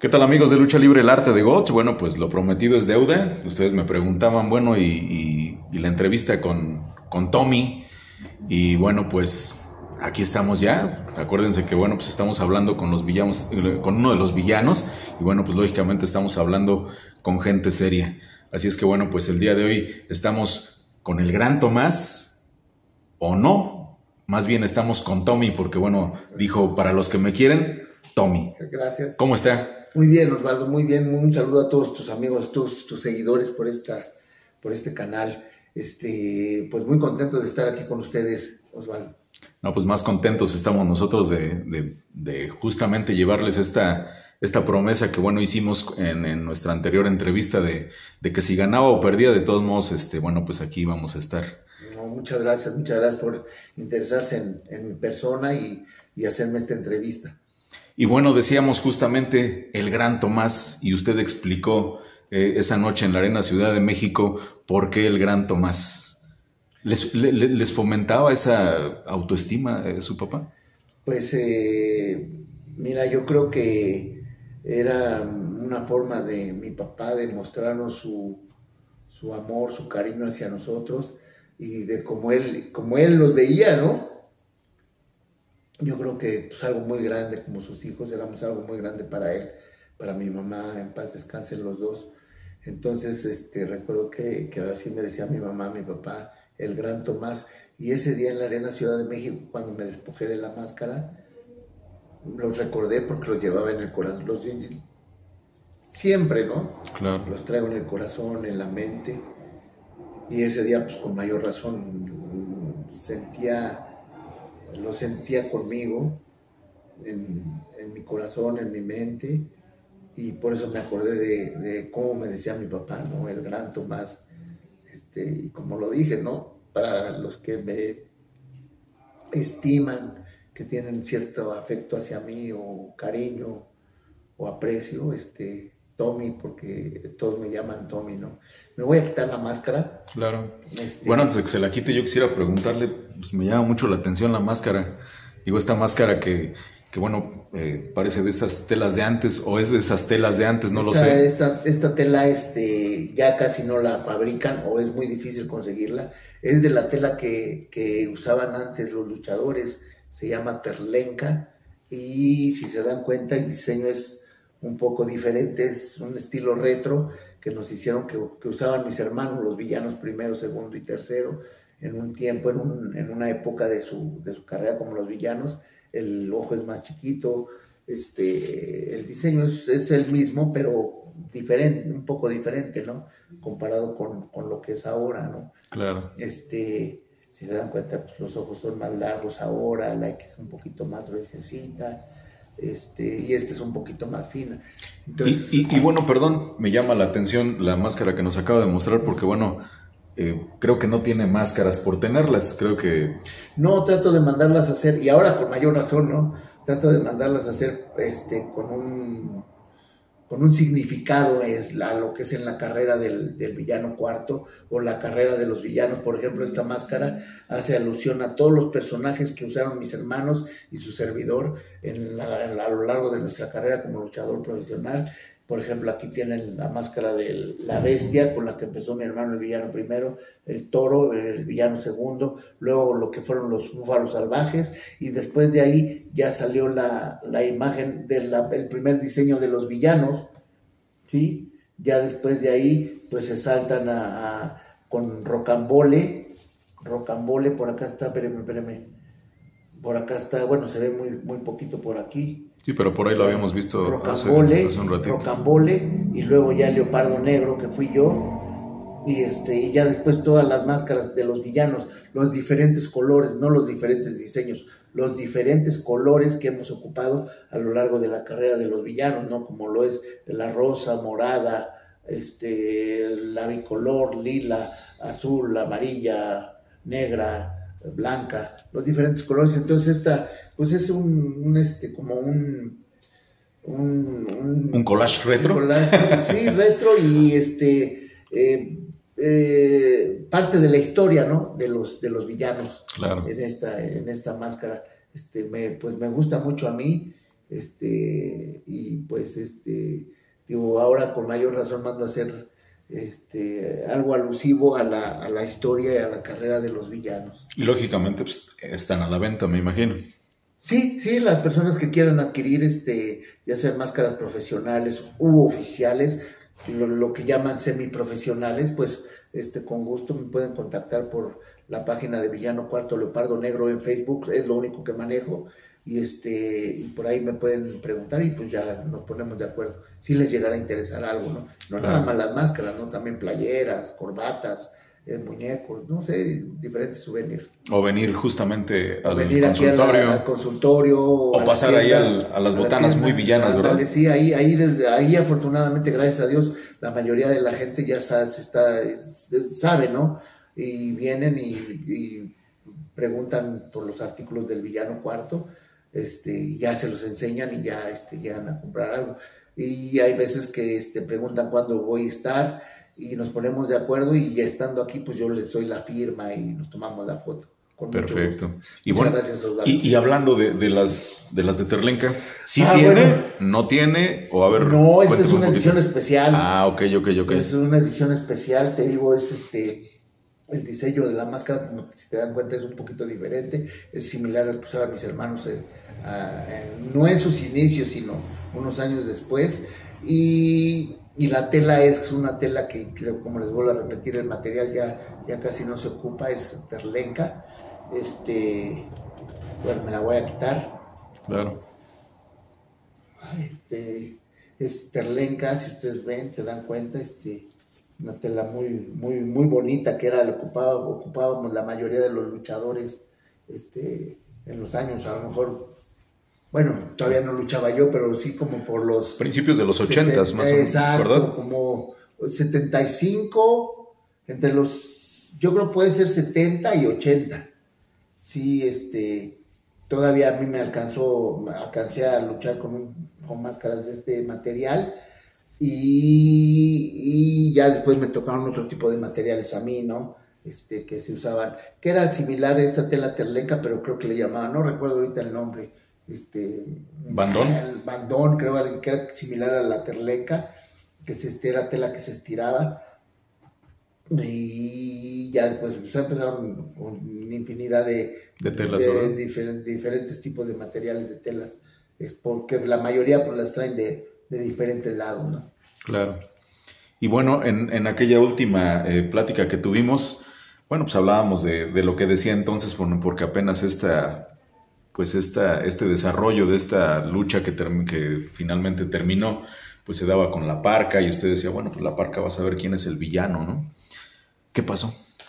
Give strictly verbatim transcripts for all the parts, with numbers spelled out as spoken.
¿Qué tal, amigos de Lucha Libre, el arte de Gotch? Bueno, pues lo prometido es deuda. Ustedes me preguntaban, bueno, y, y- y la entrevista con, con Tommy. Y bueno, pues aquí estamos ya. Acuérdense que, bueno, pues estamos hablando con los villanos, eh, con uno de los villanos. Y bueno, pues lógicamente estamos hablando con gente seria. Así es que, bueno, pues el día de hoy estamos con el gran Tomás, o no. Más bien estamos con Tommy, porque, bueno, dijo, para los que me quieren, Tommy. Gracias. ¿Cómo está? Muy bien, Osvaldo, muy bien. Un saludo a todos tus amigos, todos tus seguidores por esta, por este canal. Este, pues muy contento de estar aquí con ustedes, Osvaldo. No, pues más contentos estamos nosotros de, de- de justamente llevarles esta, esta promesa que, bueno, hicimos en, en nuestra anterior entrevista de, de que si ganaba o perdía, de todos modos, este, bueno, pues aquí vamos a estar. No, muchas gracias, muchas gracias por interesarse en, en mi persona y, y hacerme esta entrevista. Y bueno, decíamos justamente el gran Tomás, y usted explicó eh, esa noche en la Arena Ciudad de México por qué el gran Tomás. ¿Les, le- le- les fomentaba esa autoestima eh, su papá? Pues eh, mira, yo creo que era una forma de mi papá de mostrarnos su, su amor, su cariño hacia nosotros y de cómo él, como él nos veía, ¿no? Yo creo que pues algo muy grande, como sus hijos, éramos algo muy grande para él, para mi mamá, en paz descansen los dos. Entonces, este, recuerdo que, que así me decía mi mamá, mi papá, el gran Tomás. Y ese día en la Arena Ciudad de México, cuando me despojé de la máscara, los recordé porque los llevaba en el corazón, los siempre, ¿no? Claro. Los traigo en el corazón, en la mente. Y ese día, pues con mayor razón, sentía lo sentía conmigo, en, en mi corazón, en mi mente, y por eso me acordé de, de cómo me decía mi papá, ¿no? El gran Tomás, este, y como lo dije, ¿no? Para los que me estiman, que tienen cierto afecto hacia mí, o cariño, o aprecio, este, Tommy, porque todos me llaman Tommy, ¿no? Me voy a quitar la máscara. Claro. Este, Bueno, antes de que se la quite, yo quisiera preguntarle, pues me llama mucho la atención la máscara. Digo, esta máscara que, que bueno, eh, parece de esas telas de antes, o es de esas telas de antes, no esta, lo sé. Esta, esta tela este, ya casi no la fabrican o es muy difícil conseguirla. Es de la tela que, que usaban antes los luchadores, se llama terlenca y si se dan cuenta el diseño es un poco diferente, es un estilo retro que nos hicieron, que, que usaban mis hermanos, los villanos primero, segundo y tercero, en un tiempo, en, un, en una época de su, de su carrera como los villanos. El ojo es más chiquito, este, el diseño es, es el mismo, pero diferente, un poco diferente, ¿no? Comparado con, con lo que es ahora, ¿no? Claro. Este, si se dan cuenta, pues los ojos son más largos ahora, la X es un poquito más gruesecita, este, y este es un poquito más fina. Entonces, Y, y- y bueno, perdón, me llama la atención la máscara que nos acaba de mostrar, porque bueno, eh, creo que no tiene máscaras por tenerlas, creo que... no trato de mandarlas a hacer, y ahora con mayor razón, ¿no? Trato de mandarlas a hacer este, con un con un significado, es la, lo que es en la carrera del, del villano cuarto o la carrera de los villanos. Por ejemplo, esta máscara hace alusión a todos los personajes que usaron mis hermanos y su servidor en la, en la, a lo largo de nuestra carrera como luchador profesional. Por ejemplo, aquí tienen la máscara de la bestia con la que empezó mi hermano el villano primero, el toro, el villano segundo, luego lo que fueron los búfalos salvajes, y después de ahí ya salió la, la imagen del primer diseño de los villanos, ¿sí? Ya después de ahí pues se saltan a, a con rocambole, rocambole, por acá está, espérame, espérame, por acá está, bueno, se ve muy, muy poquito por aquí. Sí, pero por ahí lo habíamos visto hace, Rocambole, hace un ratito. Rocambole, y luego ya Leopardo Negro, que fui yo, y este, y ya después todas las máscaras de los villanos, los diferentes colores, no los diferentes diseños, los diferentes colores que hemos ocupado a lo largo de la carrera de los villanos, ¿no? Como lo es de la rosa, morada, este, la bicolor, lila, azul, amarilla, negra, blanca, los diferentes colores. Entonces esta, pues es un, un este, como un un, un, ¿Un collage retro? Un collage, sí, retro, y este eh, eh, parte de la historia, ¿no? De los, de los villanos. Claro. En esta, en esta máscara. Este, me, pues me gusta mucho a mí este, y pues, este, digo, ahora con mayor razón mando a hacer este, algo alusivo a la, a la historia y a la carrera de los villanos. Y lógicamente pues, están a la venta, me imagino. Sí, sí, las personas que quieran adquirir, este, ya sean máscaras profesionales u oficiales, lo, lo que llaman semiprofesionales, pues este, con gusto me pueden contactar por la página de Villano Cuarto Leopardo Negro en Facebook, es lo único que manejo, y este y por ahí me pueden preguntar y pues ya nos ponemos de acuerdo, si les llegara a interesar algo, ¿no? No nada más las máscaras, ¿no? También playeras, corbatas, eh, muñecos, no sé, diferentes souvenirs. O venir justamente O al venir consultorio. Aquí a la, al consultorio. O a pasar tienda, ahí al, a las botanas muy villanas, ¿verdad? Dale, sí, ahí, ahí, desde, ahí afortunadamente, gracias a Dios, la mayoría de la gente ya sabe, está, sabe, ¿no? Y vienen y, y preguntan por los artículos del Villano Cuarto, este, ya se los enseñan y ya este, llegan a comprar algo. Y hay veces que este, preguntan cuándo voy a estar y nos ponemos de acuerdo y ya estando aquí, pues yo les doy la firma y nos tomamos la foto. Perfecto. Y Muchas bueno, gracias, Osvaldo. Y, y hablando de, de las de las de Terlenca, ¿sí ah, tiene? Bueno, ¿No tiene? O a ver. No, esta es una un edición especial. Ah, ok, ok, ok. Es una edición especial, te digo, es este. El diseño de la máscara, como si te dan cuenta, es un poquito diferente. Es similar al que usaban mis hermanos, eh, eh, no en sus inicios, sino unos años después. Y, y la tela es una tela que, como les vuelvo a repetir, el material ya, ya casi no se ocupa, es Terlenca. Este, bueno, me la voy a quitar. Claro. Este, es Terlenca, si ustedes ven, se dan cuenta, este. Una tela muy, muy, muy bonita que era la ocupaba, ocupábamos la mayoría de los luchadores este, en los años, a lo mejor, bueno, todavía no luchaba yo, pero sí como por los... Principios de los ochentas, más o menos, exacto, ¿verdad? Como setenta y cinco, entre los, yo creo puede ser setenta y ochenta. Sí, este, todavía a mí me alcanzó, alcancé a luchar con, un, con máscaras de este material. Y, y ya después me tocaron otro tipo de materiales a mí, ¿no? Este, que se usaban, que era similar a esta tela Terlenca, pero creo que le llamaban, no recuerdo ahorita el nombre, este... ¿Bandón? El bandón, creo que era similar a la Terlenca, que se, este, era tela que se estiraba, y ya después pues, empezaron con una infinidad de... De telas, de, ¿verdad? de diferentes, diferentes tipos de materiales de telas, es porque la mayoría pues las traen de... de diferentes lados, ¿no? Claro. Y bueno, en, en aquella última eh, plática que tuvimos, bueno, pues hablábamos de, de lo que decía entonces, porque apenas esta, pues esta, este desarrollo de esta lucha que, term, que finalmente terminó, pues se daba con la Parca y usted decía, bueno, pues la Parca va a saber quién es el villano, ¿no? ¿Qué pasó?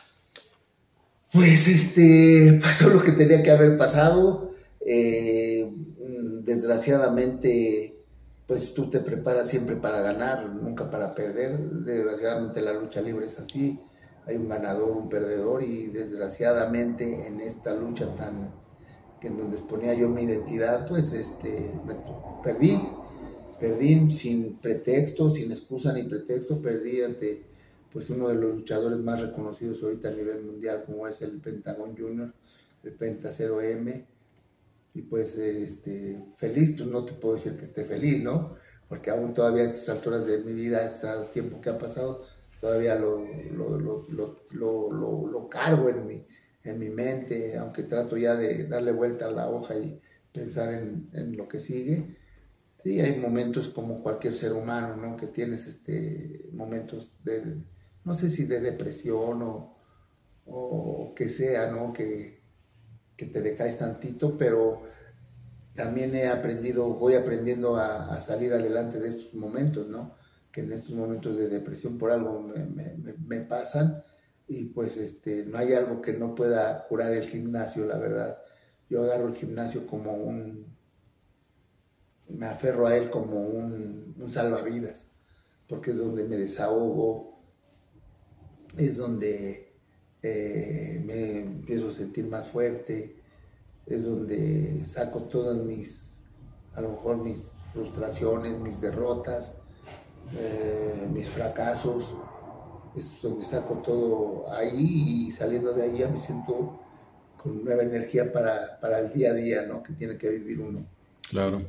Pues este, pasó lo que tenía que haber pasado, eh, desgraciadamente... pues tú te preparas siempre para ganar, nunca para perder. Desgraciadamente la lucha libre es así, hay un ganador, un perdedor, y desgraciadamente en esta lucha tan que en donde exponía yo mi identidad, pues este me, perdí, perdí sin pretexto, sin excusa ni pretexto, perdí ante pues uno de los luchadores más reconocidos ahorita a nivel mundial, como es el Pentagon Junior, el Penta cero eme. Y pues este, feliz, pues no te puedo decir que esté feliz, ¿no? Porque aún todavía a estas alturas de mi vida, a este tiempo que ha pasado, todavía lo, lo, lo, lo, lo, lo, lo cargo en mi, en mi mente, aunque trato ya de darle vuelta a la hoja y pensar en, en lo que sigue. Sí, hay momentos como cualquier ser humano, ¿no? Que tienes este, momentos de, no sé si de depresión o, o que sea, ¿no? Que... que te decaes tantito, pero también he aprendido, voy aprendiendo a, a salir adelante de estos momentos, ¿no? Que en estos momentos de depresión por algo me, me, me pasan y pues este, no hay algo que no pueda curar el gimnasio, la verdad. Yo agarro el gimnasio como un, me aferro a él como un, un salvavidas, porque es donde me desahogo, es donde... Eh, me empiezo a sentir más fuerte, es donde saco todas mis, a lo mejor mis frustraciones, mis derrotas, eh, mis fracasos, es donde saco todo ahí y saliendo de ahí ya me siento con nueva energía para, para el día a día, ¿no? Que tiene que vivir uno. Claro.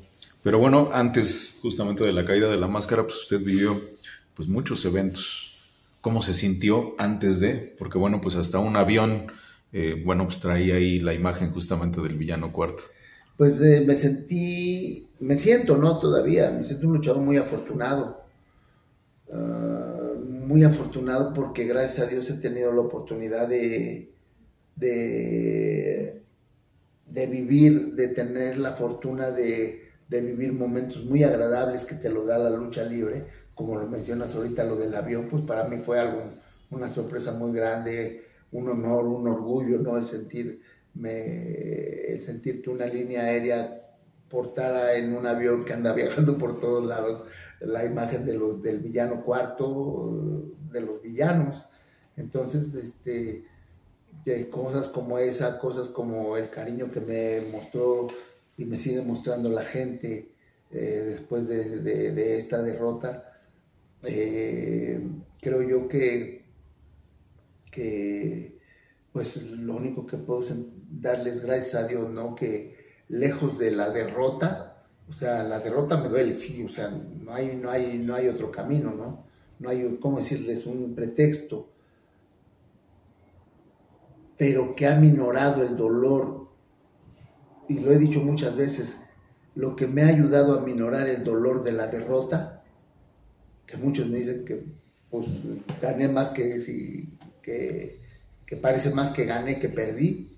Pero bueno, antes justamente de la caída de la máscara, pues usted vivió pues muchos eventos. ¿Cómo se sintió antes de? Porque bueno, pues hasta un avión, eh, bueno, pues traía ahí la imagen justamente del villano cuarto. Pues eh, me sentí, me siento, ¿no? Todavía, me siento un luchador muy afortunado. Uh, muy afortunado porque gracias a Dios he tenido la oportunidad de, de, de vivir, de tener la fortuna de, de vivir momentos muy agradables que te lo da la lucha libre, como lo mencionas ahorita, lo del avión, pues para mí fue algo, una sorpresa muy grande, un honor, un orgullo, ¿no? El sentir, me, el sentir que una línea aérea portara en un avión que anda viajando por todos lados la imagen de los, del villano cuarto, de los villanos. Entonces, este, de cosas como esa, cosas como el cariño que me mostró y me sigue mostrando la gente eh, después de, de, de esta derrota, eh, creo yo que, que pues lo único que puedo darles gracias a Dios, ¿no? Que lejos de la derrota, o sea, la derrota me duele, sí, o sea, no hay, no hay, no hay otro camino, ¿no? No hay, ¿cómo decirles? Un pretexto. Pero que ha minorado el dolor, y lo he dicho muchas veces, lo que me ha ayudado a minorar el dolor de la derrota, que muchos me dicen que pues gané más que, si, que, que parece más que gané que perdí,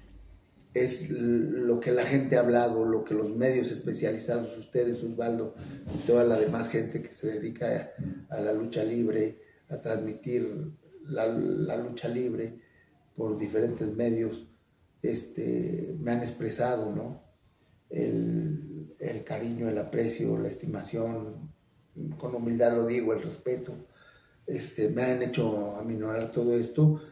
es lo que la gente ha hablado, lo que los medios especializados, ustedes, Osvaldo, y toda la demás gente que se dedica a, a la lucha libre, a transmitir la, la lucha libre por diferentes medios, este, me han expresado, ¿no? El, el cariño, el aprecio, la estimación, con humildad lo digo, el respeto, este, me han hecho aminorar todo esto.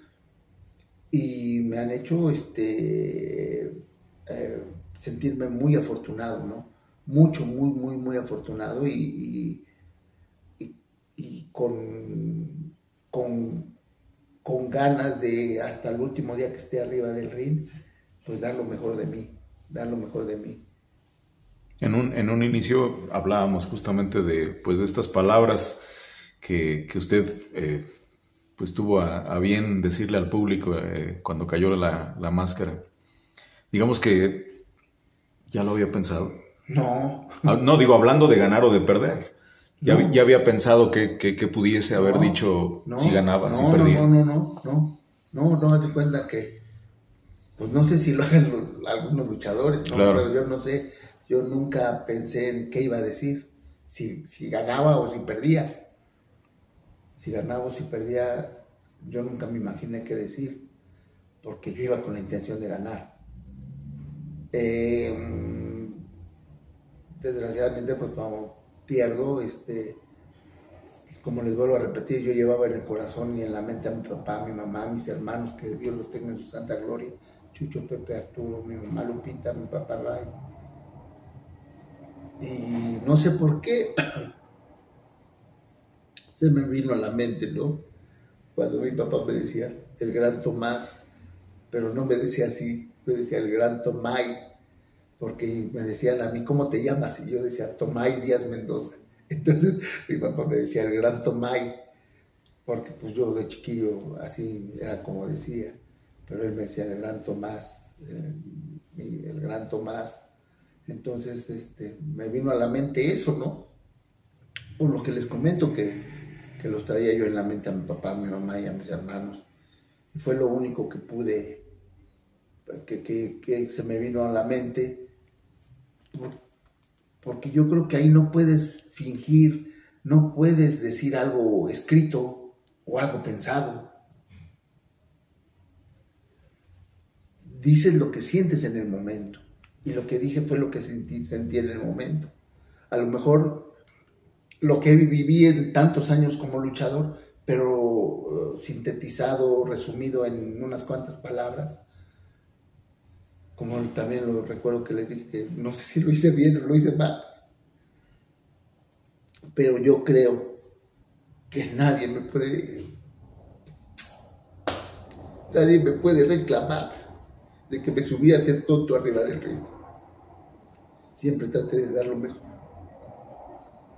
Y me han hecho este, eh, sentirme muy afortunado, ¿no? Mucho, muy, muy, muy afortunado y, y, y, y con, con, con ganas de, hasta el último día que esté arriba del ring, pues dar lo mejor de mí, dar lo mejor de mí. En un, en un inicio hablábamos justamente de, pues, de estas palabras que, que usted... Eh, pues tuvo a, a bien decirle al público eh, cuando cayó la, la máscara. Digamos que ya lo había pensado. No. No, digo, hablando de ganar o de perder. Ya, no. ya había pensado que, que, que pudiese haber no, dicho no, si ganaba, no, si perdía. No, no, no, no, no, no, no, hazte cuenta que, pues no sé si lo hagan los, algunos luchadores, ¿no? Claro. Pero yo no sé, yo nunca pensé en qué iba a decir, si, si ganaba o si perdía. Si ganaba o si perdía, yo nunca me imaginé qué decir, porque yo iba con la intención de ganar. Eh, desgraciadamente, pues como pierdo, este, como les vuelvo a repetir, yo llevaba en el corazón y en la mente a mi papá, a mi mamá, a mis hermanos, que Dios los tenga en su santa gloria, Chucho, Pepe, Arturo, mi mamá Lupita, mi papá Ray. Y no sé por qué se me vino a la mente, ¿no? Cuando mi papá me decía, el gran Tomás, pero no me decía así, me decía el gran Tomay, porque me decían a mí, ¿cómo te llamas? Y yo decía, Tomay Díaz Mendoza. Entonces mi papá me decía el gran Tomay, porque pues yo de chiquillo así era como decía, pero él me decía el gran Tomás, el, el gran Tomás. Entonces este, me vino a la mente eso, ¿no? Por lo que les comento que que los traía yo en la mente a mi papá, a mi mamá y a mis hermanos. Y fue lo único que pude, que, que, que se me vino a la mente, porque yo creo que ahí no puedes fingir, no puedes decir algo escrito o algo pensado. Dices lo que sientes en el momento, y lo que dije fue lo que sentí, sentí en el momento. A lo mejor lo que viví en tantos años como luchador, pero uh, sintetizado, resumido en unas cuantas palabras. Como también lo recuerdo que les dije que no sé si lo hice bien o lo hice mal, pero yo creo que nadie me puede, nadie me puede reclamar de que me subí a ser tonto arriba del ring. Siempre traté de dar lo mejor.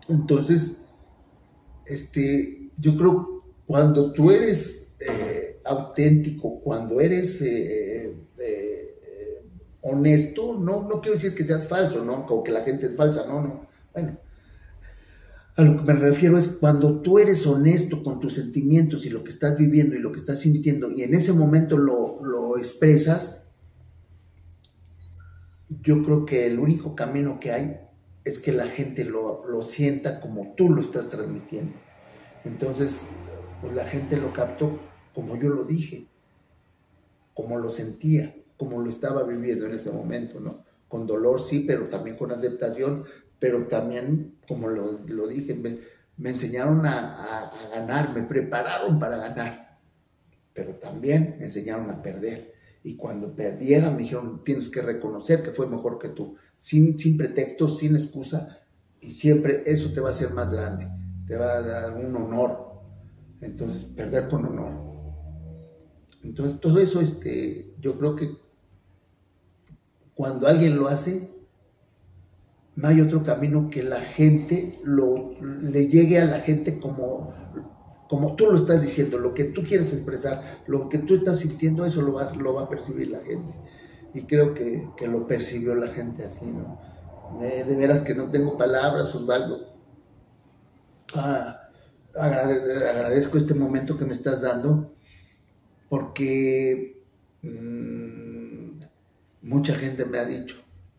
Entonces, este, yo creo cuando tú eres eh, auténtico, cuando eres eh, eh, eh, honesto, no, no quiero decir que seas falso, ¿no? Como que la gente es falsa, no, no. Bueno, a lo que me refiero es cuando tú eres honesto con tus sentimientos y lo que estás viviendo y lo que estás sintiendo y en ese momento lo, lo expresas, yo creo que el único camino que hay es que la gente lo, lo sienta como tú lo estás transmitiendo. Entonces, pues la gente lo captó como yo lo dije, como lo sentía, como lo estaba viviendo en ese momento, ¿no? Con dolor, sí, pero también con aceptación, pero también, como lo, lo dije, me, me enseñaron a, a, a ganar, me prepararon para ganar, pero también me enseñaron a perder. Y cuando perdieran me dijeron, tienes que reconocer que fue mejor que tú, sin, sin pretextos, sin excusa, y siempre eso te va a hacer más grande, te va a dar un honor. Entonces, perder con honor. Entonces, todo eso, este, yo creo que cuando alguien lo hace, no hay otro camino que la gente lo, le llegue a la gente como, como tú lo estás diciendo, lo que tú quieres expresar, lo que tú estás sintiendo, eso lo va, lo va a percibir la gente. Y creo que, que lo percibió la gente así, ¿no? De, de veras que no tengo palabras, Osvaldo. Ah, agrade, agradezco este momento que me estás dando, porque mmm, mucha gente me ha dicho,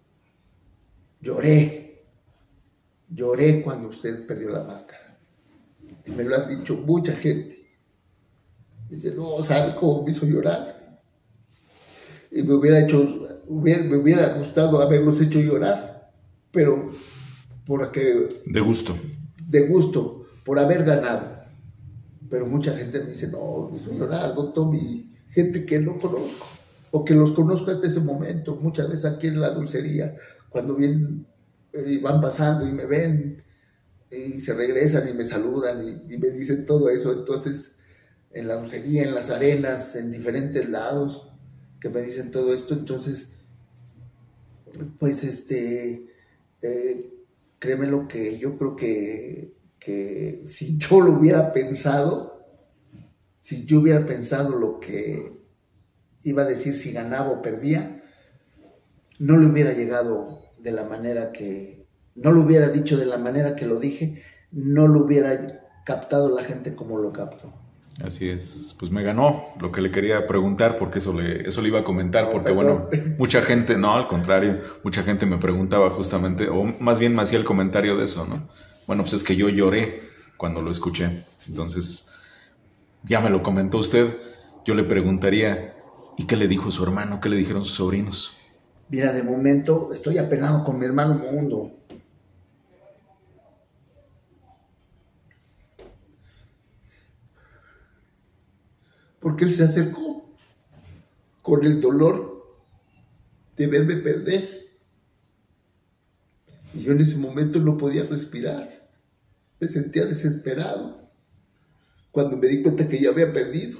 lloré, lloré cuando ustedes perdió la máscara. Y me lo han dicho mucha gente. Dice, no, ¿sabe cómo me hizo llorar? Y me hubiera hecho, hubiera, me hubiera gustado haberlos hecho llorar, pero porque... De gusto. De gusto, por haber ganado. Pero mucha gente me dice, no, me hizo llorar, doctor, y gente que no conozco, o que los conozco hasta ese momento, muchas veces aquí en la dulcería, cuando vienen, eh, van pasando y me ven, y se regresan y me saludan y, y me dicen todo eso. Entonces, en la dulcería, en las arenas, en diferentes lados, que me dicen todo esto, entonces, pues, este, eh, créeme lo que yo creo que, que si yo lo hubiera pensado, si yo hubiera pensado lo que iba a decir si ganaba o perdía, no le hubiera llegado de la manera que, no lo hubiera dicho de la manera que lo dije, no lo hubiera captado la gente como lo captó. Así es, pues me ganó lo que le quería preguntar, porque eso le, eso le iba a comentar, No, porque perdón. bueno, mucha gente, no, al contrario, mucha gente me preguntaba justamente, o más bien me hacía el comentario de eso, ¿no? Bueno, pues es que yo lloré cuando lo escuché, entonces ya me lo comentó usted, yo le preguntaría, ¿y qué le dijo su hermano? ¿Qué le dijeron sus sobrinos? Mira, de momento estoy apenado con mi hermano Mundo. Porque él se acercó con el dolor de verme perder. Y yo en ese momento no podía respirar. Me sentía desesperado cuando me di cuenta que ya había perdido.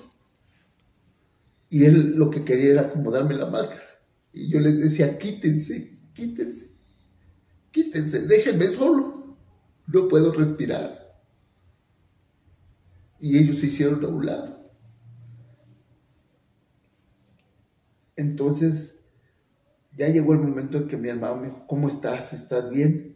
Y él lo que quería era acomodarme la máscara. Y yo les decía, quítense, quítense, quítense, déjenme solo. No puedo respirar. Y ellos se hicieron a un lado. Entonces, ya llegó el momento en que mi hermano me dijo, ¿cómo estás? ¿Estás bien?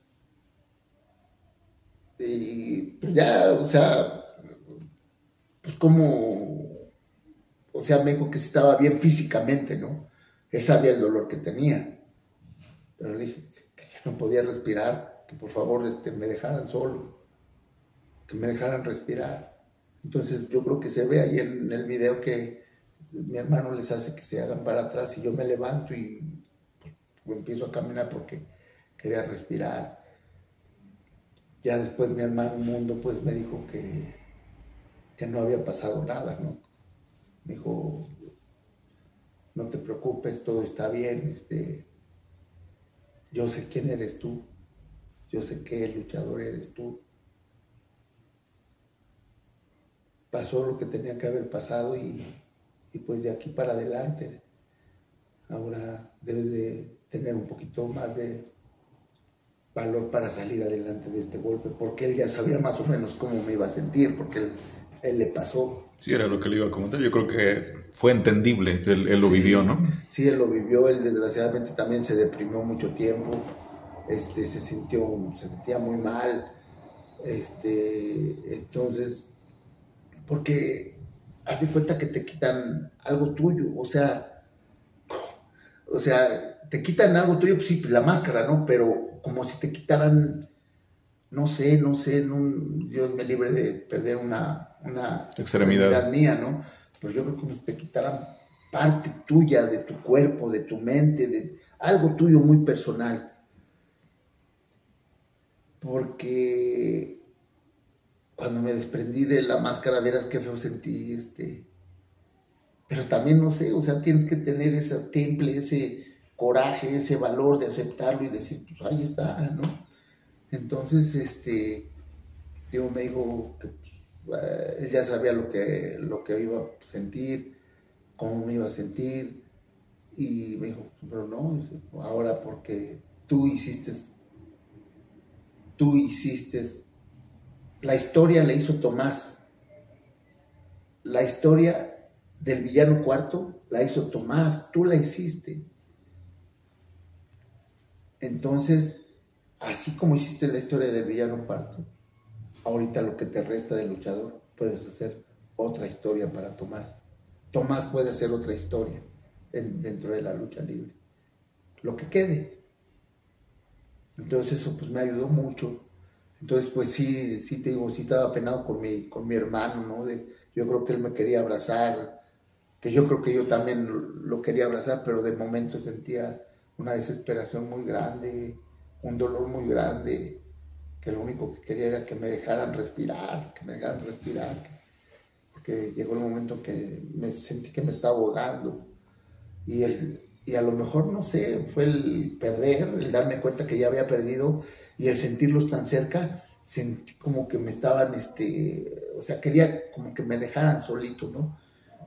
Y pues ya, o sea, pues como, o sea, me dijo que sí estaba bien físicamente, ¿no? Él sabía el dolor que tenía, pero le dije que no podía respirar, que por favor este, me dejaran solo, que me dejaran respirar. Entonces yo creo que se ve ahí en el video que mi hermano les hace que se hagan para atrás y yo me levanto y pues, empiezo a caminar porque quería respirar. Ya después mi hermano Mundo pues me dijo que, que no había pasado nada, ¿no? Me dijo, no te preocupes, todo está bien, este, yo sé quién eres tú, yo sé qué luchador eres tú. Pasó lo que tenía que haber pasado y, y pues de aquí para adelante, ahora debes de tener un poquito más de, valor para salir adelante de este golpe, porque él ya sabía más o menos cómo me iba a sentir, porque él, él le pasó. Sí, era lo que le iba a comentar. Yo creo que fue entendible, él, él lo Sí, vivió, ¿no? Sí, él lo vivió, él desgraciadamente también se deprimió mucho tiempo, este, se sintió, se sentía muy mal, este, entonces, porque hace cuenta que te quitan algo tuyo, o sea, o sea, te quitan algo tuyo, pues sí, la máscara, ¿no? Pero como si te quitaran, no sé, no sé, no, Dios me libre de perder una, una extremidad. extremidad mía, ¿no? Pero yo creo que como si te quitaran parte tuya de tu cuerpo, de tu mente, de algo tuyo muy personal. Porque cuando me desprendí de la máscara, verás qué feo sentí, este... Pero también, no sé, o sea, tienes que tener ese temple, ese coraje, ese valor de aceptarlo y decir, pues ahí está, ¿no? Entonces, este, Diego me dijo que uh, él ya sabía lo que, lo que iba a sentir, cómo me iba a sentir, y me dijo, pero no, ahora porque tú hiciste, tú hiciste, la historia la hizo Tomás, la historia del villano cuarto la hizo Tomás, tú la hiciste. Entonces, así como hiciste la historia del villano cuarto, ahorita lo que te resta de luchador, puedes hacer otra historia para Tomás. Tomás puede hacer otra historia en, dentro de la lucha libre. Lo que quede. Entonces eso pues me ayudó mucho. Entonces pues sí, sí te digo, sí estaba apenado con mi, con mi hermano, ¿no? De, yo creo que él me quería abrazar, que yo creo que yo también lo quería abrazar, pero de momento sentía una desesperación muy grande, un dolor muy grande, que lo único que quería era que me dejaran respirar, que me dejaran respirar, que, porque llegó el momento en que me sentí que me estaba ahogando, y, el, y a lo mejor, no sé, fue el perder, el darme cuenta que ya había perdido, y el sentirlos tan cerca, sentí como que me estaban, este, o sea, quería como que me dejaran solito, ¿no?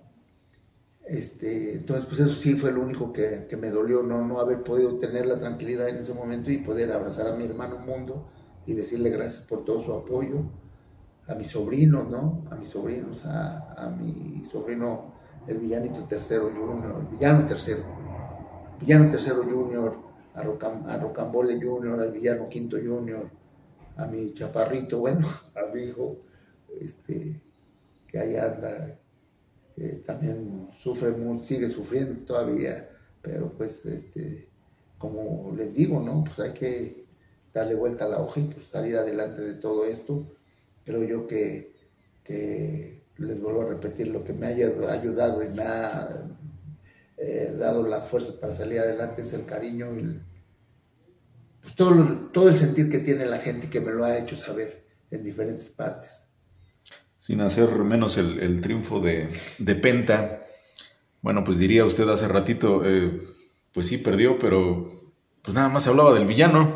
Este, entonces, pues eso sí fue lo único que, que me dolió, ¿no? No haber podido tener la tranquilidad en ese momento y poder abrazar a mi hermano Mundo y decirle gracias por todo su apoyo, a mis sobrinos, ¿no? A mis sobrinos, a, a mi sobrino, el villanito tercero junior, el villano tercero, villano tercero junior, a, Rocam, a Rocambole junior, al villano quinto junior, a mi chaparrito, bueno, a mi hijo, este, que ahí anda, que también sufre mucho, sigue sufriendo todavía, pero pues, este, como les digo, ¿no? Pues hay que darle vuelta a la hoja y pues salir adelante de todo esto. Creo yo que, que les vuelvo a repetir, lo que me haya ayudado y me ha eh, dado las fuerzas para salir adelante es el cariño y el, pues todo, todo el sentir que tiene la gente y que me lo ha hecho saber en diferentes partes. Sin hacer menos el, el triunfo de, de Penta, bueno, pues diría usted hace ratito, eh, pues sí perdió, pero pues nada más se hablaba del villano.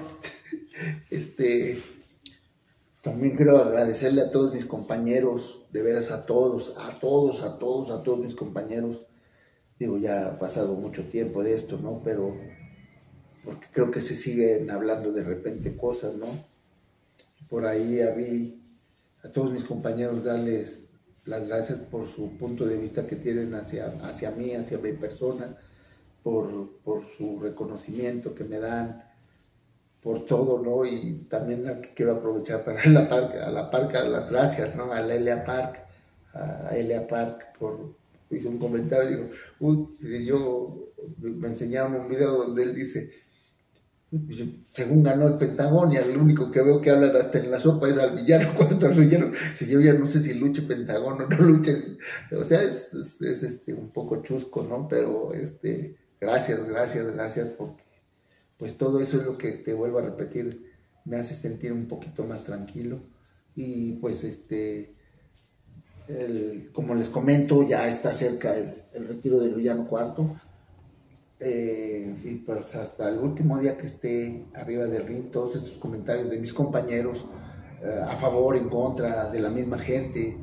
Este, también quiero agradecerle a todos mis compañeros, de veras a todos, a todos, a todos, a todos mis compañeros. Digo, ya ha pasado mucho tiempo de esto, ¿no? Pero porque creo que se siguen hablando de repente cosas, ¿no? Por ahí a mí, a todos mis compañeros, darles las gracias por su punto de vista que tienen hacia, hacia mí, hacia mi persona, por, por su reconocimiento que me dan, por todo, ¿no? Y también quiero aprovechar para dar la Park, a la Park las gracias, ¿no? A la L A Park, a L A Park, por, hice un comentario, digo, uy, yo, me enseñaron un video donde él dice, según ganó el Pentagón, y el único que veo que hablan hasta en la sopa es al villano, cuarto al villano, si yo ya no sé si luche Pentagón o no luche, o sea, es, es, es este, un poco chusco, ¿no? Pero, este, gracias, gracias, gracias, porque pues todo eso es lo que, te vuelvo a repetir, me hace sentir un poquito más tranquilo, y pues, este, el, como les comento, ya está cerca el, el retiro del villano cuarto, Eh, y pues hasta el último día que esté arriba del ring, todos estos comentarios de mis compañeros eh, a favor, en contra, de la misma gente,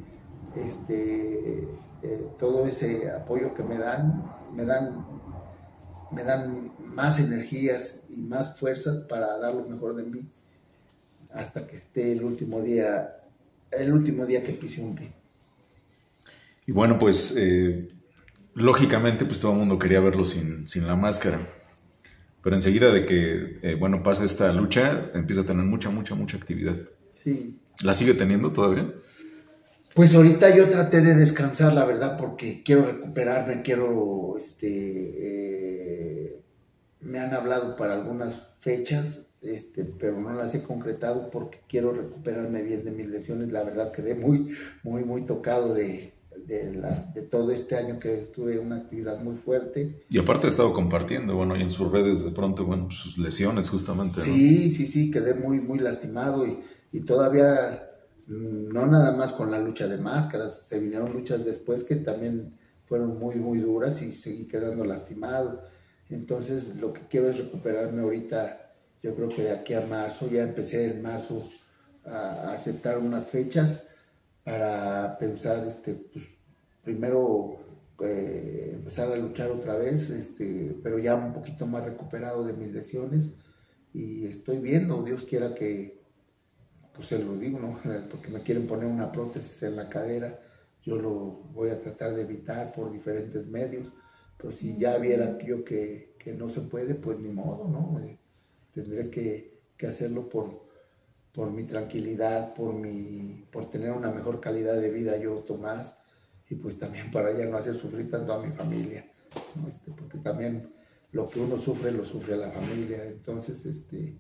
este, eh, todo ese apoyo que me dan, me dan, me dan más energías y más fuerzas para dar lo mejor de mí hasta que esté el último día, el último día que pise un ring. Y bueno, pues eh, lógicamente pues todo el mundo quería verlo sin, sin la máscara. Pero enseguida de que, eh, bueno, pasa esta lucha, empieza a tener mucha, mucha, mucha actividad. Sí. ¿La sigue teniendo todavía? Pues ahorita yo traté de descansar, la verdad, porque quiero recuperarme, quiero, este, eh, me han hablado para algunas fechas, este, pero no las he concretado porque quiero recuperarme bien de mis lesiones. La verdad quedé muy, muy, muy tocado de, de, las, de todo este año que estuve en una actividad muy fuerte. Y aparte ha estado compartiendo, bueno, y en sus redes de pronto, bueno, sus lesiones justamente, ¿no? Sí, sí, sí, quedé muy, muy lastimado y, y todavía... No nada más con la lucha de máscaras, se vinieron luchas después que también fueron muy, muy duras y seguí quedando lastimado. Entonces, lo que quiero es recuperarme ahorita, yo creo que de aquí a marzo, ya empecé en marzo a aceptar unas fechas para pensar, este, pues, primero eh, empezar a luchar otra vez, este, pero ya un poquito más recuperado de mis lesiones y estoy viendo, Dios quiera que pues se lo digo, ¿no? Porque me quieren poner una prótesis en la cadera, yo lo voy a tratar de evitar por diferentes medios, pero si ya viera yo que, que no se puede, pues ni modo, ¿no? Eh, tendré que, que hacerlo por, por mi tranquilidad, por, mi, por tener una mejor calidad de vida yo, Tomás, y pues también para ya no hacer sufrir tanto a mi familia, ¿no? Este, porque también lo que uno sufre, lo sufre a la familia, entonces, este...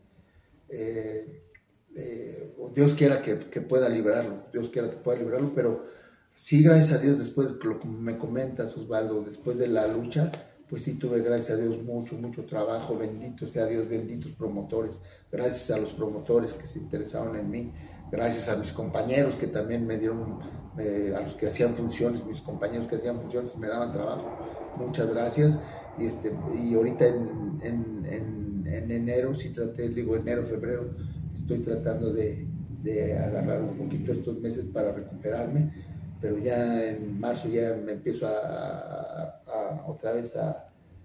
Eh, Eh, Dios quiera que, que pueda librarlo, Dios quiera que pueda librarlo, pero sí, gracias a Dios, después, como me comentas, Osvaldo, después de la lucha, pues sí tuve, gracias a Dios, mucho, mucho trabajo, bendito sea Dios, benditos promotores, gracias a los promotores que se interesaron en mí, gracias a mis compañeros que también me dieron, eh, a los que hacían funciones, mis compañeros que hacían funciones y me daban trabajo, muchas gracias, y, este, y ahorita en, en, en, en enero, sí traté, digo enero, febrero, estoy tratando de, de agarrar un poquito estos meses para recuperarme, pero ya en marzo ya me empiezo a, a, a otra vez a,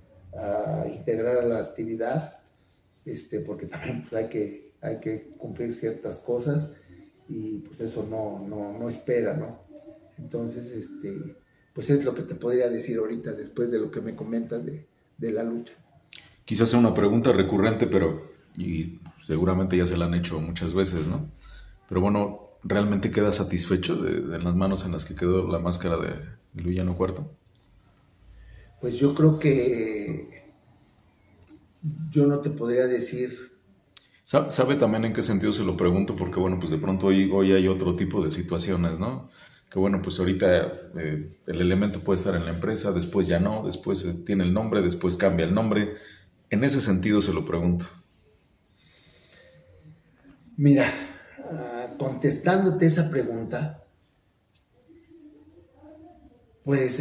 a integrar a la actividad, este, porque también pues, hay, que, hay que cumplir ciertas cosas y pues eso no, no, no espera, ¿no? Entonces, este, pues es lo que te podría decir ahorita después de lo que me comentas de, de la lucha. Quizás sea una pregunta recurrente, pero... y seguramente ya se la han hecho muchas veces, ¿no? Pero bueno, ¿realmente quedas satisfecho de, de las manos en las que quedó la máscara de, de Villano Cuarto? Pues yo creo que yo no te podría decir. ¿Sabe, sabe también en qué sentido se lo pregunto? Porque bueno, pues de pronto hoy, hoy hay otro tipo de situaciones, ¿no? Que bueno, pues ahorita eh, el elemento puede estar en la empresa, después ya no, después tiene el nombre, después cambia el nombre. En ese sentido se lo pregunto. Mira, uh, contestándote esa pregunta, pues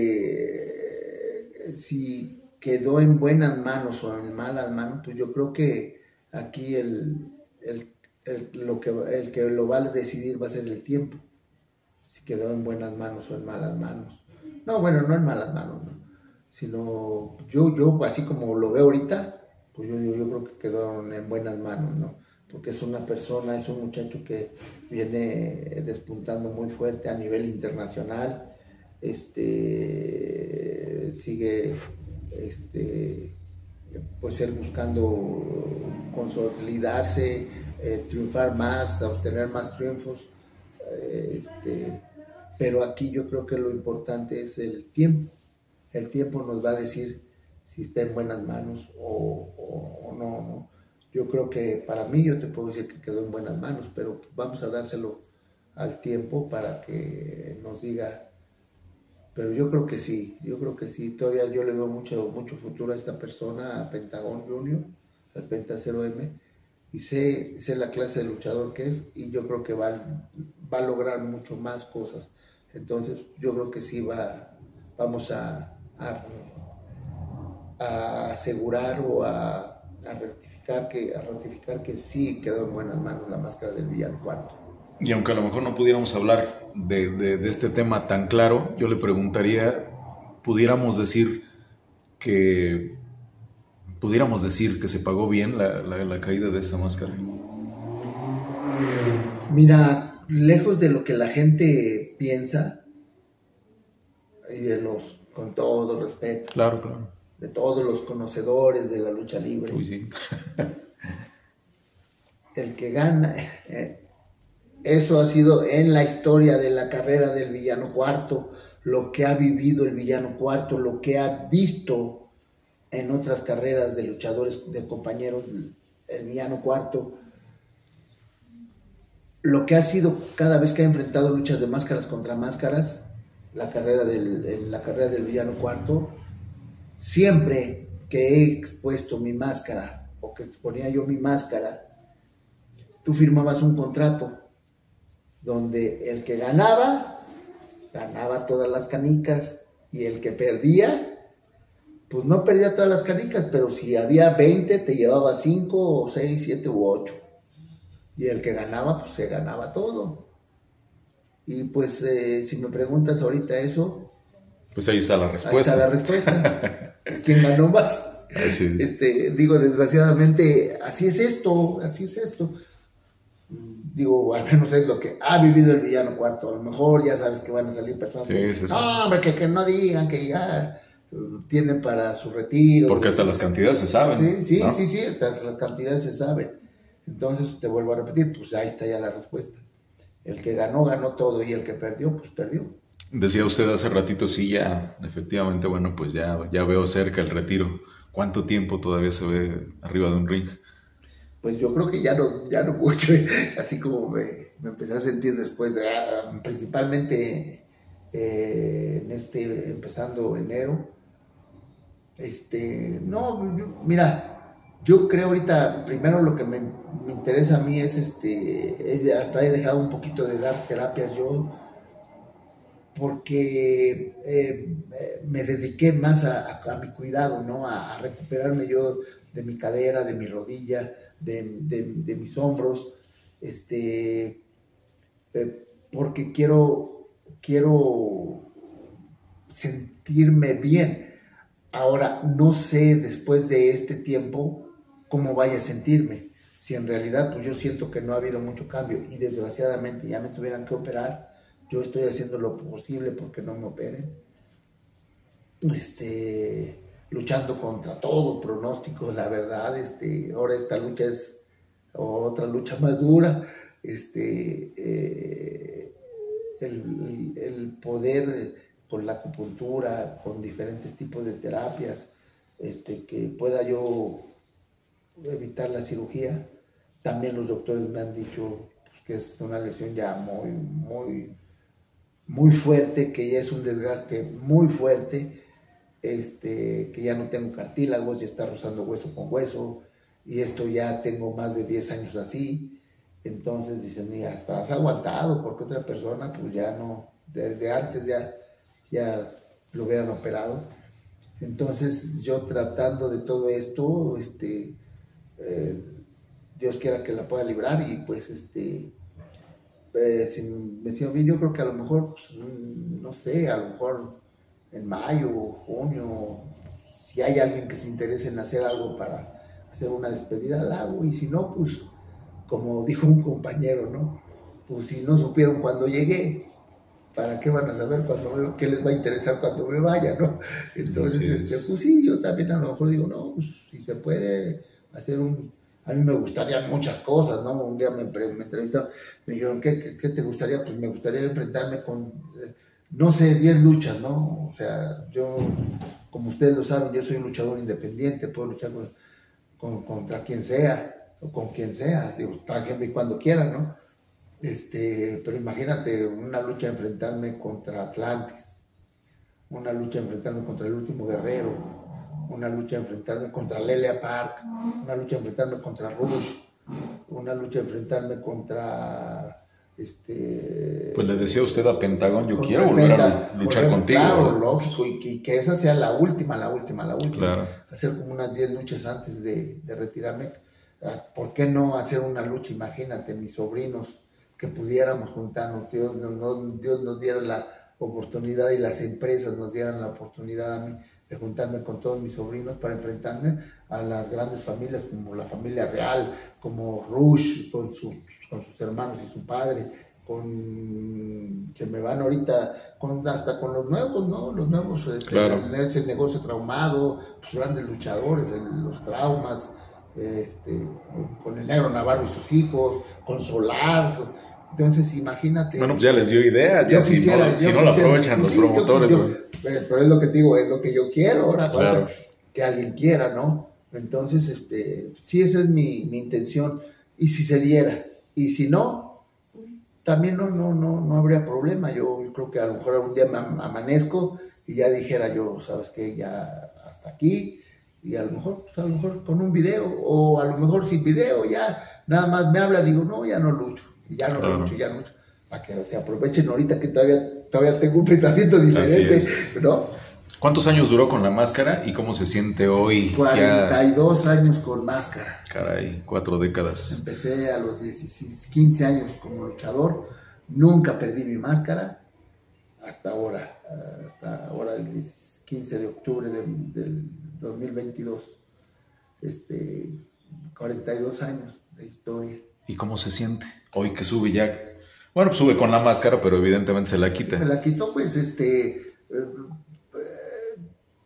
eh, si quedó en buenas manos o en malas manos, pues yo creo que aquí el, el, el, lo que, el que lo va a decidir va a ser el tiempo, si quedó en buenas manos o en malas manos. No, bueno, no en malas manos, ¿no? Sino yo, yo así como lo veo ahorita, pues yo, yo, yo creo que quedaron en buenas manos, ¿no? Porque es una persona, es un muchacho que viene despuntando muy fuerte a nivel internacional, este, sigue, este, pues él buscando consolidarse, eh, triunfar más, obtener más triunfos, eh, este, pero aquí yo creo que lo importante es el tiempo, el tiempo nos va a decir si está en buenas manos o, o, o no, ¿no? Yo creo que para mí yo te puedo decir que quedó en buenas manos, pero vamos a dárselo al tiempo para que nos diga. Pero yo creo que sí, yo creo que sí. Todavía yo le veo mucho, mucho futuro a esta persona, a Pentagón Junior, al Penta cero eme, y sé, sé la clase de luchador que es, y yo creo que va, va a lograr mucho más cosas. Entonces yo creo que sí va, vamos a, a, a asegurar o a, a rectificar que, a ratificar que sí quedó en buenas manos la máscara del Villano Cuarto. Y aunque a lo mejor no pudiéramos hablar de, de, de este tema tan claro, yo le preguntaría, pudiéramos decir que pudiéramos decir que se pagó bien la, la, la caída de esa máscara. Mira, lejos de lo que la gente piensa, y de los, con todo respeto, Claro, claro. de todos los conocedores de la lucha libre, Uy, sí. el que gana, eh, eso ha sido en la historia de la carrera del Villano Cuarto, lo que ha vivido el Villano Cuarto, lo que ha visto en otras carreras de luchadores, de compañeros, el Villano Cuarto, lo que ha sido cada vez que ha enfrentado luchas de máscaras contra máscaras, la carrera del, en la carrera del Villano Cuarto, siempre que he expuesto mi máscara o que exponía yo mi máscara, tú firmabas un contrato donde el que ganaba, ganaba todas las canicas, y el que perdía, pues no perdía todas las canicas, pero si había veinte, te llevaba cinco o seis, siete u ocho. Y el que ganaba, pues se ganaba todo. Y pues eh, si me preguntas ahorita eso, pues ahí está la respuesta. Ahí está la respuesta. Es quien ganó más. Así es. Este, digo, desgraciadamente, así es esto, así es esto. Digo, al menos es lo que ha vivido el Villano Cuarto. A lo mejor ya sabes que van a salir personas sí, que, sí, sí. no, hombre, que, que no digan que ya tienen para su retiro. Porque hasta las cantidades se saben. Sí, sí, ¿no? sí, sí, hasta las cantidades se saben. Entonces, te vuelvo a repetir, pues ahí está ya la respuesta. El que ganó, ganó todo, y el que perdió, pues perdió. Decía usted hace ratito, sí, ya, efectivamente, bueno, pues ya, ya veo cerca el retiro. ¿Cuánto tiempo todavía se ve arriba de un ring? Pues yo creo que ya no, ya no mucho, así como me, me empecé a sentir después de, principalmente eh, en este, empezando enero, este, no, yo, mira, yo creo ahorita, primero lo que me, me interesa a mí es, este, es, hasta he dejado un poquito de dar terapias yo, porque eh, me dediqué más a, a, a mi cuidado, ¿no? A, a recuperarme yo de mi cadera, de mi rodilla, de, de, de mis hombros, este, eh, porque quiero, quiero sentirme bien. Ahora, no sé después de este tiempo cómo vaya a sentirme. Si en realidad, pues yo siento que no ha habido mucho cambio y desgraciadamente ya me tuvieran que operar, yo estoy haciendo lo posible porque no me operen. Este... luchando contra todo pronóstico, la verdad, este, ahora esta lucha es otra lucha más dura, este, eh, el, el poder con la acupuntura, con diferentes tipos de terapias, este, que pueda yo evitar la cirugía. También los doctores me han dicho pues, que es una lesión ya muy, muy, muy fuerte, que ya es un desgaste muy fuerte, Este, que ya no tengo cartílagos, ya está rozando hueso con hueso, y esto ya tengo más de diez años así. Entonces dicen, mira, hasta has aguantado, porque otra persona pues ya no, desde antes ya, ya lo hubieran operado. Entonces yo tratando de todo esto, este, eh, Dios quiera que la pueda librar, y pues este, eh, si me siento bien, yo creo que a lo mejor, pues, no sé, a lo mejor en mayo o junio, si hay alguien que se interese en hacer algo para hacer una despedida, la hago, y si no, pues, como dijo un compañero, ¿no? Pues si no supieron cuando llegué, ¿para qué van a saber cuando me, qué les va a interesar cuando me vaya, ¿no? Entonces, este, pues sí, yo también a lo mejor digo, no, pues si se puede hacer un... A mí me gustarían muchas cosas, ¿no? Un día me, me entrevistaron, me dijeron, ¿qué, qué, qué te gustaría? Pues me gustaría enfrentarme con... Eh, no sé, diez luchas, ¿no? O sea, yo, como ustedes lo saben, yo soy un luchador independiente, puedo luchar con, con, contra quien sea, o con quien sea, digo, siempre y cuando quiera, ¿no? Este, pero imagínate una lucha enfrentarme contra Atlantis, una lucha enfrentarme contra el último guerrero, una lucha enfrentarme contra Lelia Park, una lucha enfrentarme contra Rush, una lucha enfrentarme contra... Este, pues le decía usted a Pentagón, yo quiero Penta, volver a luchar volver, contigo. Claro, lógico, y que, y que esa sea la última, la última, la última. Claro. Hacer como unas diez luchas antes de, de retirarme. ¿Por qué no hacer una lucha? Imagínate, mis sobrinos, que pudiéramos juntarnos, Dios, no, no, Dios nos diera la oportunidad, y las empresas nos dieran la oportunidad a mí de juntarme con todos mis sobrinos para enfrentarme a las grandes familias como la familia real, como Rush con su con sus hermanos y su padre, con, se me van ahorita, con, hasta con los nuevos, ¿no? Los nuevos, este, claro. ese negocio traumado, pues grandes luchadores, el, los traumas, este, con el Negro Navarro y sus hijos, con Solar. Entonces, imagínate. Bueno, pues ya les dio ideas, ya si quisiera, no, si no lo aprovechan pues los sí, promotores. Yo, yo, pero es lo que te digo, es lo que yo quiero, ahora Claro. que alguien quiera, ¿no? Entonces, este, sí, esa es mi, mi intención. Y si se diera, y si no, también no, no, no, no habría problema. Yo, yo creo que a lo mejor algún día me amanezco y ya dijera yo, ¿sabes qué? Ya hasta aquí. Y a lo mejor, pues a lo mejor con un video, o a lo mejor sin video, ya nada más me habla, digo, no, ya no lucho, y ya no Claro. lucho, ya no lucho, para que se aprovechen ahorita que todavía, todavía tengo un pensamiento diferente, ¿no? ¿Cuántos años duró con la máscara y cómo se siente hoy? cuarenta y dos ya... años con máscara. Caray, cuatro décadas. Empecé a los dieciséis, quince años como luchador, nunca perdí mi máscara, hasta ahora, hasta ahora el quince de octubre del, del dos mil veintidós, este, cuarenta y dos años de historia. ¿Y cómo se siente hoy que sube ya? Bueno, pues sube con la máscara, pero evidentemente se la quita. Me la quitó, pues, este, eh, eh,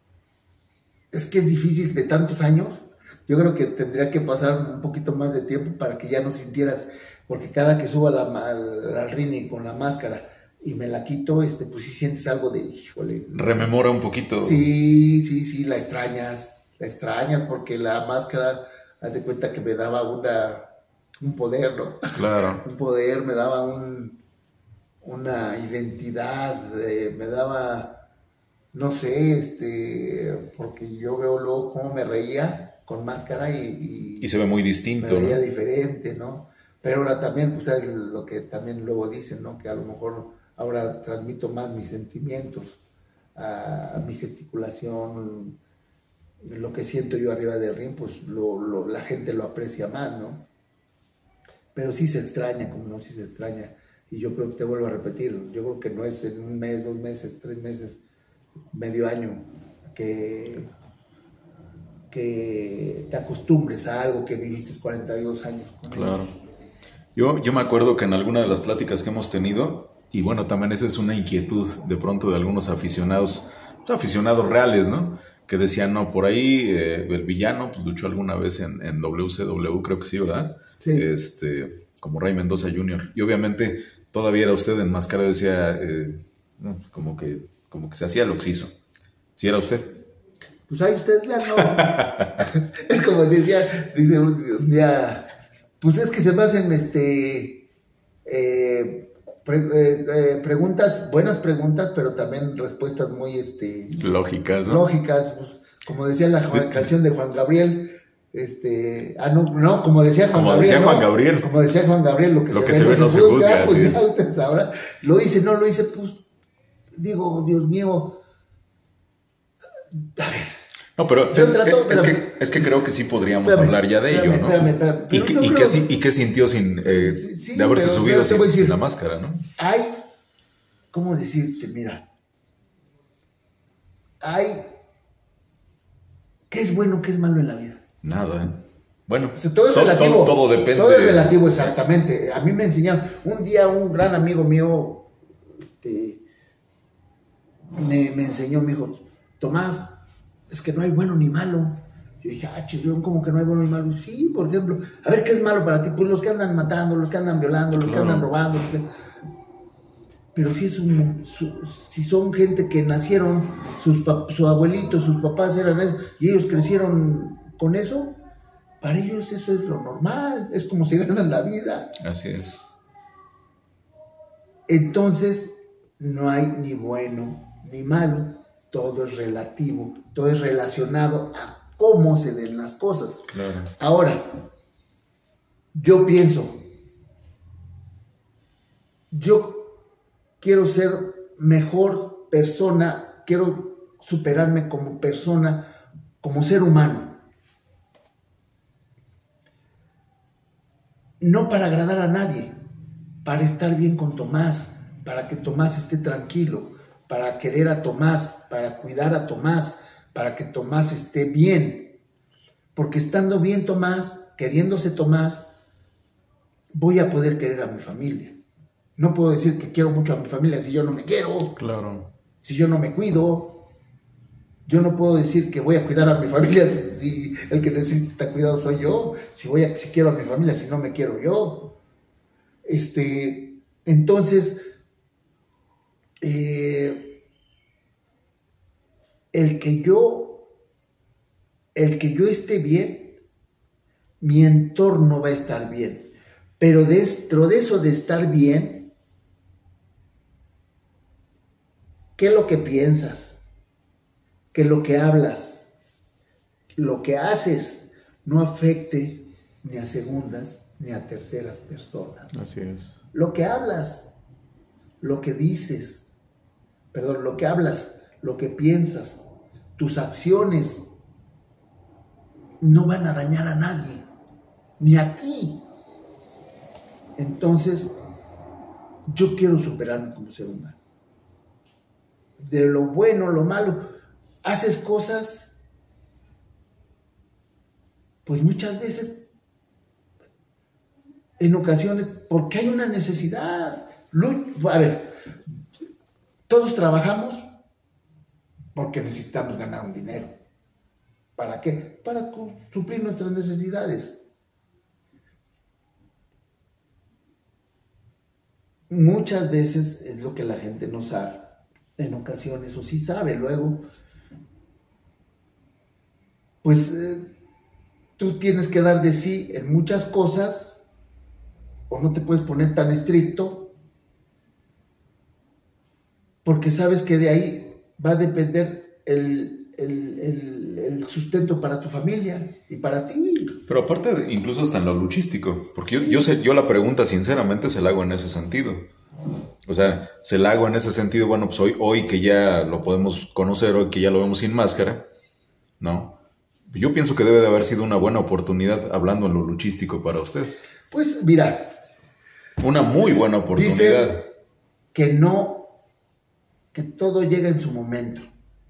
es que es difícil de tantos años. Yo creo que tendría que pasar un poquito más de tiempo para que ya no sintieras, porque cada que suba la, al, al ring con la máscara y me la quito, este, pues sí sientes algo de, híjole. Rememora un poquito. Sí, sí, sí, la extrañas, la extrañas porque la máscara, haz de cuenta que me daba una, un poder, ¿no? Claro. Un poder, me daba un, una identidad, eh, me daba, no sé, este, porque yo veo luego cómo me reía con máscara y... Y, y se ve muy distinto, me veía ¿no? diferente, ¿no? Pero ahora también, pues es lo que también luego dicen, ¿no? Que a lo mejor ahora transmito más mis sentimientos, a, a mi gesticulación, lo que siento yo arriba del ring, pues lo, lo, la gente lo aprecia más, ¿no? Pero sí se extraña, como no, sí se extraña. Y yo creo que te vuelvo a repetir, yo creo que no es en un mes, dos meses, tres meses, medio año, que, que te acostumbres a algo que viviste cuarenta y dos años con Claro. Yo, yo me acuerdo que en alguna de las pláticas que hemos tenido, y bueno, también esa es una inquietud de pronto de algunos aficionados, aficionados reales, ¿no? Que decían, no, por ahí eh, el villano pues, luchó alguna vez en, en W C W, creo que sí, ¿verdad? Sí. Este, como Ray Mendoza junior Y obviamente todavía era usted enmascarado, decía, eh, no, pues como, que, como que se hacía lo que se hizo. ¿Sí era usted? Pues ahí ustedes vean, ¿no? Es como decía, dice un día, pues es que se me hacen este, eh, pre, eh, eh, preguntas, buenas preguntas, pero también respuestas muy este, lógicas, ¿no? Lógicas, pues, como decía la de, canción de Juan Gabriel, este, ah, no, no, como decía Juan como Gabriel. Decía Juan ¿no? Gabriel. Como decía Juan Gabriel, lo que, lo se, que ve, se ve no se juzga, pues así ya es. usted sabrá. Lo hice, no lo hice, pues, digo, Dios mío, a ver. No, pero Yo es, trato, es, pero, que, es que creo que sí podríamos espérame, hablar ya de espérame, ello, ¿no? Espérame, espérame, ¿Y, qué, y, creo, qué, ¿Y qué sintió sin, eh, sí, sí, de haberse pero, subido pero sin, decir, sin la máscara, ¿no? Hay, ¿cómo decirte? Mira, hay, ¿qué es bueno, qué es malo en la vida? Nada, ¿eh? Bueno, o sea, todo es todo, relativo. Todo, todo depende. Todo es relativo, exactamente. A mí me enseñaron, un día un gran amigo mío, este, me, me enseñó, me dijo, Tomás, es que no hay bueno ni malo. Yo dije, ah, chirrión, ¿cómo que no hay bueno ni malo? Sí, por ejemplo, a ver, ¿qué es malo para ti? Pues los que andan matando, los que andan violando, los claro. que andan robando. Los que... Pero si, es un, su, si son gente que nacieron, sus su abuelitos, sus papás eran eso, y ellos crecieron con eso, para ellos eso es lo normal, es como se ganan la vida. Así es. Entonces, no hay ni bueno ni malo, todo es relativo, todo es relacionado a cómo se den las cosas. Claro. Ahora, yo pienso, yo quiero ser mejor persona, quiero superarme como persona, como ser humano. No para agradar a nadie, para estar bien con Tomás, para que Tomás esté tranquilo, para querer a Tomás, para cuidar a Tomás, para que Tomás esté bien. Porque estando bien Tomás, queriéndose Tomás, voy a poder querer a mi familia. No puedo decir que quiero mucho a mi familia si yo no me quiero. Claro. Si yo no me cuido. Yo no puedo decir que voy a cuidar a mi familia si el que necesita cuidado soy yo. Si, voy a, si quiero a mi familia, si no me quiero yo. Este, entonces, eh, el que yo, el que yo esté bien, mi entorno va a estar bien. Pero dentro de eso de estar bien, ¿qué es lo que piensas? ¿Qué es lo que hablas? Lo que haces no afecte ni a segundas ni a terceras personas. Así es. Lo que hablas, lo que dices, perdón, lo que hablas, lo que piensas, tus acciones no van a dañar a nadie, ni a ti. Entonces, yo quiero superarme como ser humano. De lo bueno, lo malo, haces cosas, pues muchas veces, en ocasiones, porque hay una necesidad. A ver, todos trabajamos porque necesitamos ganar un dinero. ¿Para qué? Para suplir nuestras necesidades. Muchas veces es lo que la gente no sabe. En ocasiones, o sí sabe luego, pues eh, tú tienes que dar de sí en muchas cosas, o no te puedes poner tan estricto, porque sabes que de ahí va a depender el, el, el, el sustento para tu familia y para ti. Pero aparte, de, incluso hasta en lo luchístico, porque sí. yo, yo, sé, yo la pregunta sinceramente se la hago en ese sentido. O sea, se la hago en ese sentido, bueno, pues hoy, hoy que ya lo podemos conocer, hoy que ya lo vemos sin máscara, ¿no? Yo pienso que debe de haber sido una buena oportunidad hablando en lo luchístico para usted. Pues mira. Una muy buena oportunidad. Dice que no, que todo llega en su momento.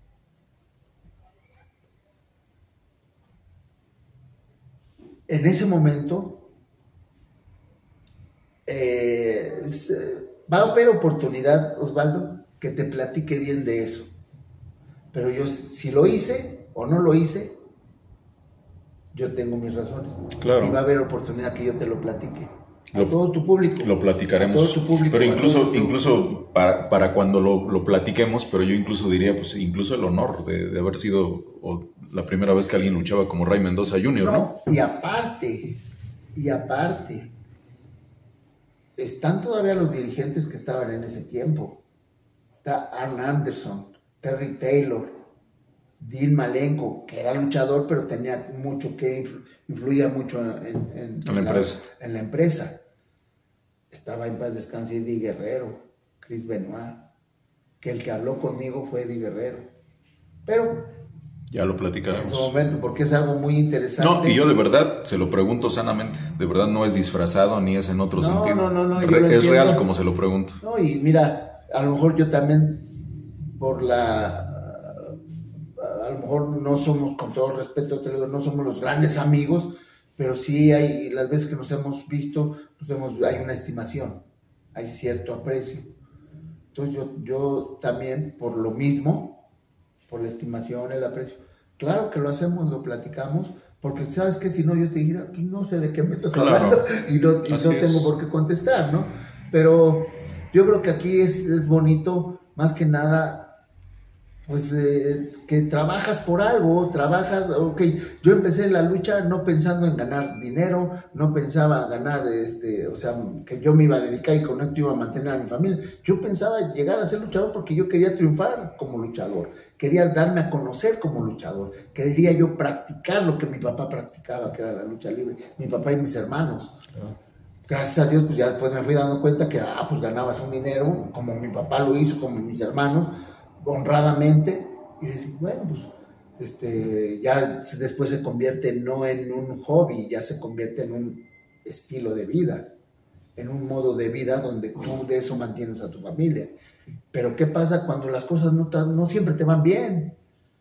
En ese momento, eh, va a haber oportunidad, Osvaldo, que te platique bien de eso. Pero yo, si lo hice o no lo hice, yo tengo mis razones. Claro. Y va a haber oportunidad que yo te lo platique. A lo, todo tu público. Lo platicaremos. A todo tu público. Pero incluso, tu incluso para, para cuando lo, lo platiquemos, pero yo incluso diría, pues incluso el honor de, de haber sido o, la primera vez que alguien luchaba como Ray Mendoza junior, ¿no? ¿no? Y aparte, y aparte, están todavía los dirigentes que estaban en ese tiempo. Está Arn Anderson, Terry Taylor, Dean Malenko, que era luchador, pero tenía mucho que influ influía mucho en, en, en, la, empresa. La, en la empresa. Estaba en paz descanse Eddie Guerrero, Chris Benoit, que el que habló conmigo fue Eddie Guerrero. Pero ya lo platicaremos. En su momento, porque es algo muy interesante. No, y yo de verdad se lo pregunto sanamente. De verdad no es disfrazado ni es en otro no, sentido. No, no, no. Re es real como se lo pregunto. No, y mira, a lo mejor yo también, por la... A lo mejor no somos, con todo respeto, te lo digo, no somos los grandes amigos, pero sí hay, las veces que nos hemos visto, nos hemos, hay una estimación, hay cierto aprecio. Entonces yo, yo también, por lo mismo, por la estimación, el aprecio, claro que lo hacemos, lo platicamos, porque sabes que si no yo te dijera, pues no sé de qué me estás claro. hablando y no, y no tengo por qué contestar, ¿no? Pero yo creo que aquí es, es bonito, más que nada, pues eh, que trabajas por algo, trabajas, ok, yo empecé la lucha no pensando en ganar dinero, no pensaba ganar, este, o sea, que yo me iba a dedicar y con esto iba a mantener a mi familia, yo pensaba llegar a ser luchador porque yo quería triunfar como luchador, quería darme a conocer como luchador, quería yo practicar lo que mi papá practicaba, que era la lucha libre, mi papá y mis hermanos. Gracias a Dios, pues ya después me fui dando cuenta que, ah, pues ganabas un dinero, como mi papá lo hizo, como mis hermanos, honradamente, y decir, bueno, pues este, ya después se convierte no en un hobby, ya se convierte en un estilo de vida, en un modo de vida donde tú de eso mantienes a tu familia. Pero ¿qué pasa cuando las cosas no, no siempre te van bien?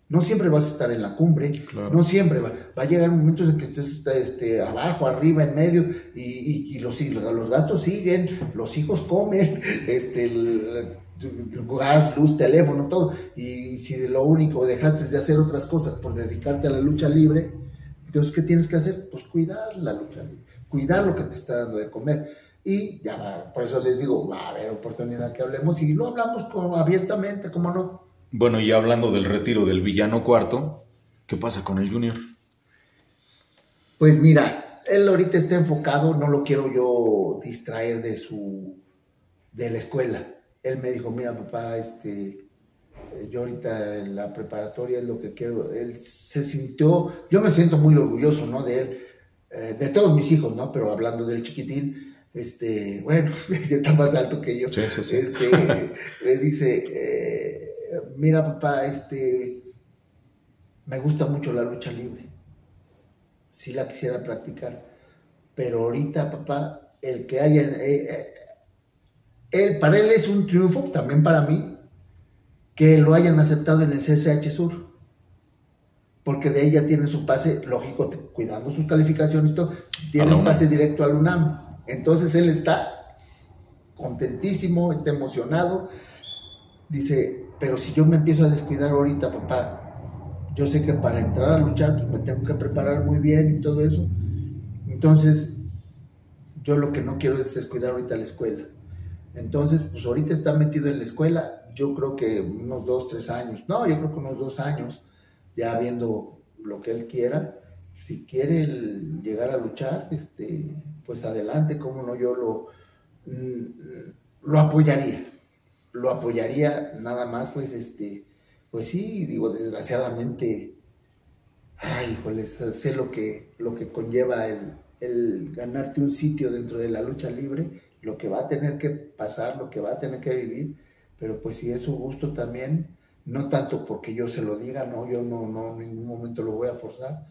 No siempre vas a estar en la cumbre, claro. No siempre va, va a llegar momentos en que estés este, abajo, arriba, en medio, y, y, y los, los gastos siguen, los hijos comen, este, el, gas, luz, teléfono, todo, y si de lo único dejaste de hacer otras cosas por dedicarte a la lucha libre, entonces ¿qué tienes que hacer? Pues cuidar la lucha libre, cuidar lo que te está dando de comer, y ya va, por eso les digo, va a haber oportunidad que hablemos, y lo hablamos como abiertamente, ¿cómo no? Bueno, y hablando del retiro del Villano Cuarto, ¿qué pasa con el Junior? Pues mira, él ahorita está enfocado, no lo quiero yo distraer de su, de la escuela. Él me dijo, mira papá, este, yo ahorita en la preparatoria es lo que quiero. Él se sintió, yo me siento muy orgulloso, ¿no? De él, eh, de todos mis hijos, ¿no? Pero hablando del chiquitín, este, bueno, está más alto que yo. Sí, sí, sí. Este, me dice, eh, mira papá, este, me gusta mucho la lucha libre, sí la quisiera practicar, pero ahorita papá, el que haya, eh, eh, él, para él es un triunfo, también para mí, que lo hayan aceptado en el C C H Sur, porque de ella tiene su pase, lógico, cuidando sus calificaciones, todo, tiene un pase directo al UNAM, entonces él está contentísimo, está emocionado, dice, pero si yo me empiezo a descuidar ahorita, papá, yo sé que para entrar a luchar pues me tengo que preparar muy bien y todo eso. Entonces, yo lo que no quiero es descuidar ahorita la escuela. Entonces, pues ahorita está metido en la escuela, yo creo que unos dos, tres años. No, yo creo que unos dos años, ya viendo lo que él quiera. Si quiere el llegar a luchar, este, pues adelante, cómo no, yo lo, lo apoyaría. Lo apoyaría nada más, pues, este, pues sí, digo, desgraciadamente, ay, híjole, sé lo que, lo que conlleva el, el ganarte un sitio dentro de la lucha libre, lo que va a tener que pasar, lo que va a tener que vivir, pero pues si es su gusto también, no tanto porque yo se lo diga, no, yo no, no, en ningún momento lo voy a forzar,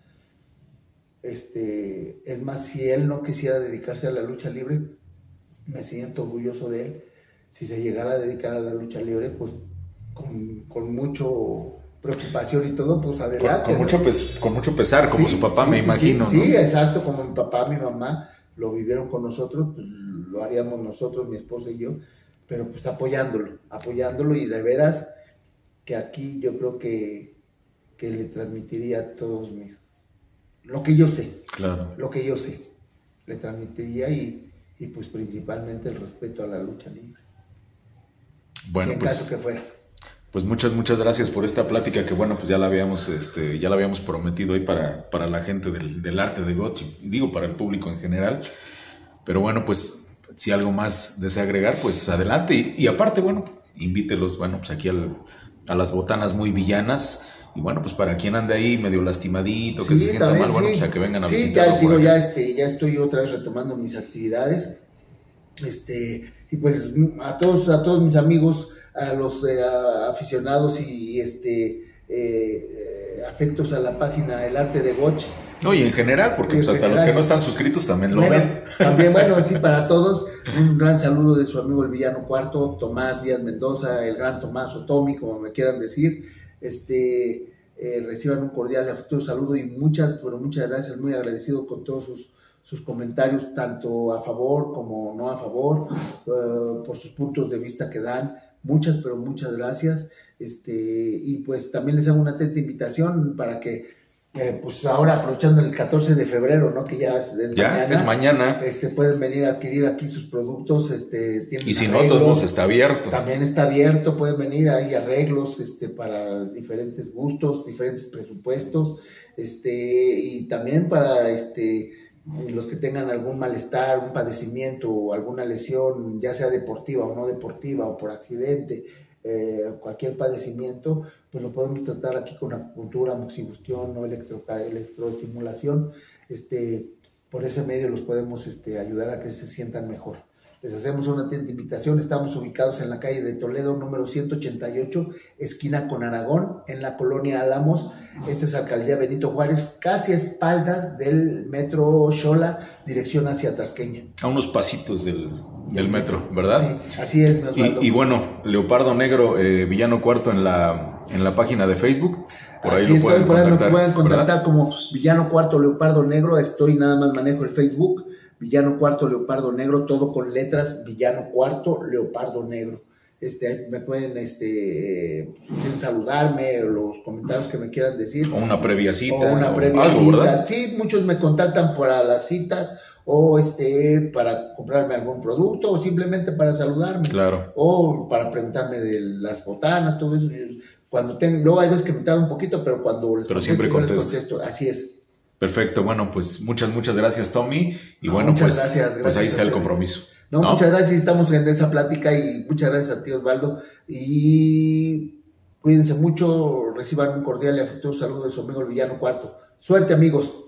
este, es más, si él no quisiera dedicarse a la lucha libre, me siento orgulloso de él. Si se llegara a dedicar a la lucha libre, pues con, con mucho preocupación y todo, pues adelante. Con, con, mucho, pes, con mucho pesar, como sí, su papá, sí, me sí, imagino. Sí, ¿no? sí, exacto, como mi papá, mi mamá lo vivieron con nosotros, pues, lo haríamos nosotros, mi esposa y yo, pero pues apoyándolo, apoyándolo y de veras que aquí yo creo que, que le transmitiría a todos mis, lo que yo sé, claro. Lo que yo sé, le transmitiría y, y pues principalmente el respeto a la lucha libre. Bueno, si en pues, caso que fuera. Pues muchas, muchas gracias por esta plática que, bueno, pues ya la habíamos, este, ya la habíamos prometido hoy para, para la gente del, del arte de Gotch, digo, para el público en general. Pero bueno, pues si algo más desea agregar, pues adelante. Y, y aparte, bueno, invítelos, bueno, pues aquí al, a las botanas muy villanas. Y bueno, pues para quien ande ahí medio lastimadito, que sí, se sienta también, mal, bueno, sí. Pues a que vengan a sí, visitar. Sí, digo, ya, este, ya estoy otra vez retomando mis actividades. Este, y pues a todos, a todos mis amigos, a los eh, a aficionados y este eh, eh, afectos a la página El Arte de Gotch. No, y en general, porque pues, hasta general, los que no están suscritos también lo bueno, ven. También, bueno, sí, para todos, un gran saludo de su amigo el Villano Cuarto, Tomás Díaz Mendoza, el gran Tomás o Tommy, como me quieran decir. Este, eh, reciban un cordial y afectuoso saludo y muchas, bueno, muchas gracias, muy agradecido con todos sus sus comentarios, tanto a favor como no a favor, uh, por sus puntos de vista que dan, muchas, pero muchas gracias, este, y pues también les hago una atenta invitación para que, eh, pues ahora aprovechando el catorce de febrero, ¿no? Que ya es, es ya, mañana, es mañana, este, pueden venir a adquirir aquí sus productos, este, tienen y si arreglos, no, todos está abierto. También está abierto, pueden venir, hay arreglos, este, para diferentes gustos, diferentes presupuestos, este, y también para, este, los que tengan algún malestar, un padecimiento o alguna lesión, ya sea deportiva o no deportiva o por accidente, eh, cualquier padecimiento, pues lo podemos tratar aquí con acupuntura, moxibustión o electro, electroestimulación. Este, por ese medio los podemos este, ayudar a que se sientan mejor. Les hacemos una atenta invitación. Estamos ubicados en la calle de Toledo, número ciento ochenta y ocho, esquina con Aragón, en la colonia Álamos. Esta es Alcaldía Benito Juárez, casi a espaldas del metro Xola, dirección hacia Tasqueña. A unos pasitos del, del metro, ¿verdad? Sí, así es, y, y bueno, Leopardo Negro, eh, Villano Cuarto en la, en la página de Facebook. Por ahí Así lo estoy, pueden por ahí contactar, me pueden contactar ¿verdad? como Villano Cuarto Leopardo Negro. Estoy nada más manejo el Facebook, Villano Cuarto Leopardo Negro, todo con letras, Villano Cuarto Leopardo Negro. Este, me pueden, este, eh, si quieren saludarme, o los comentarios que me quieran decir. O una previa cita. O una previa algo, cita. ¿verdad? Sí, muchos me contactan para las citas, o este, para comprarme algún producto, o simplemente para saludarme. Claro. O para preguntarme de las botanas, todo eso. Cuando tengo, luego hay veces que me tarda un poquito, pero cuando les Pero contesto, siempre yo les contestas. contesto. Así es. Perfecto, bueno, pues muchas, muchas gracias, Tommy. Y No, bueno, muchas pues, gracias, gracias pues ahí a está el ustedes. compromiso. No, ¿no? muchas gracias, estamos en esa plática y muchas gracias a ti, Osvaldo. Y cuídense mucho, reciban un cordial y afectuoso saludo de su amigo el Villano Cuarto. Suerte, amigos.